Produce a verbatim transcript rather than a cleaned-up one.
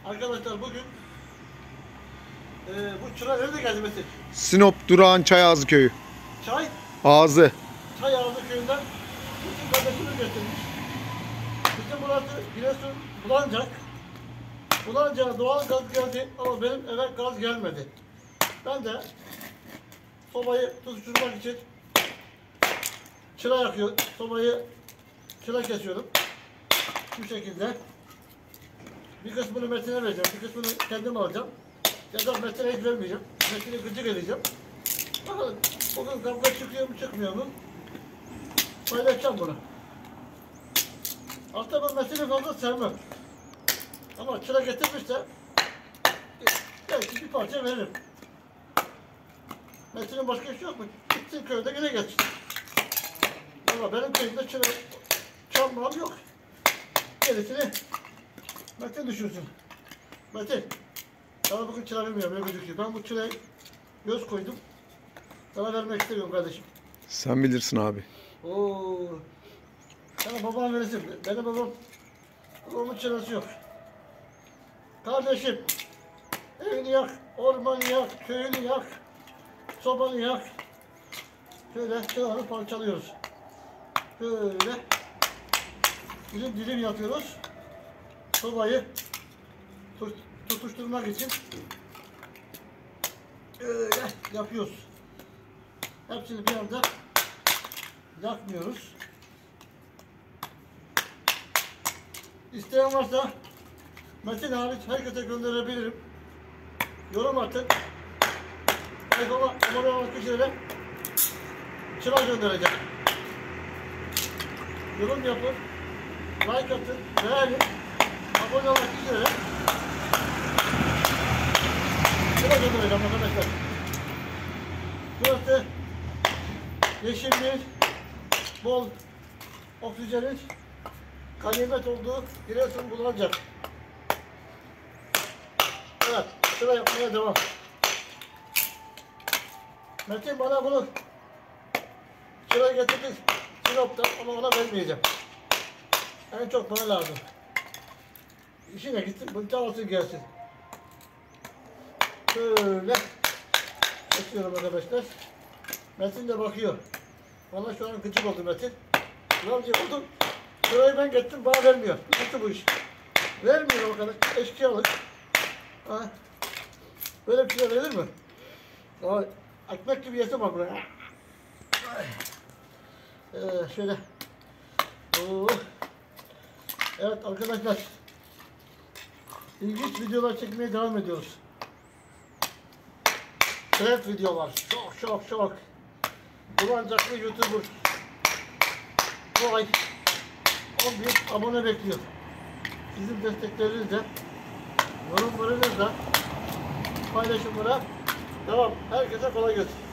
Arkadaşlar bugün e, bu çıra nerede geldi Metin? Sinop Durağan Çayazı Köyü. Çay, Ağzı. Çay Ağzı köyünden bütün kardeşimiz getirmiş. Bizim burası Giresun Bulancak. Bulancak'a doğal gaz geldi ama benim eve gaz gelmedi. Ben de sobayı tutuşturmak için çıra yakıyor, sobayı çıra kesiyorum. Bu şekilde. Bir kısmını Metin'e vereceğim, bir kısmını kendim alacağım. Ya da Metin'e hiç vermeyeceğim. Metin'i gıcık edeceğim. Bakalım bugün kavga çıkıyor mu çıkmıyor mu? Paylaşacağım bunu. Aslında ben Metin'i fazla sevmem. Ama çıra getirmişse belki bir parça veririm. Metin'in başka işi yok mu? Gitsin köyde yine geçsin. Ama benim köyümde çıra çalmam yok. Gerisini Metin düşünsün. Metin, sana bugün çıra vermiyorum, ne gözüküyor. Ben bu çıraya göz koydum. Sana vermek istemiyorum kardeşim. Sen bilirsin abi. Oo. Sana babam verirsin. Benim babam, babamın çırası yok. Kardeşim, evini yak, ormanı yak, köyünü yak, sobanı yak. Şöyle çıraları parçalıyoruz. Böyle dilim dilim yapıyoruz. Sobayı tutuşturmak için öyle yapıyoruz. Hepsini bir anda yakmıyoruz. İsteyen varsa Metin hariç herkese gönderebilirim. Yorum atın. Sayfama abone olan kişilere çıra göndereceğim. Yorum yapın. Like atın. Beğenin. Abone olan kişilere çıra göndereceğim arkadaşlar. Burası yeşillik, bol oksijenin ganimet olduğu Giresun Bulancak. Evet, çıra yapmaya devam. Metin bana bunu çıra getirdik Sinop'tan ama ona vermeyeceğim. En çok bana lazım. İşine gitsin, bıçağı olsun gelsin. Şöyle açıyorum arkadaşlar. Metin de bakıyor. Bana şu an gıcık oldu Metin. Ulan diyor, oğlum şurayı ben getirdim, bana vermiyor. Nasıl bu iş? Vermiyor o kadar. Eşkıyalık. Ha. Böyle bir şey verilir mi? Aa, ekmek gibi yesin bak buraya. Ee, şöyle. Oo. Evet arkadaşlar. İlginç videolar çekmeye devam ediyoruz. Trend videolar. Çok çok çok. Bulancaklı YouTuber. Bu ay on bin abone bekliyor. Sizin desteklerinizle, yorumlarınızla, paylaşımlara devam. Herkese kolay gelsin.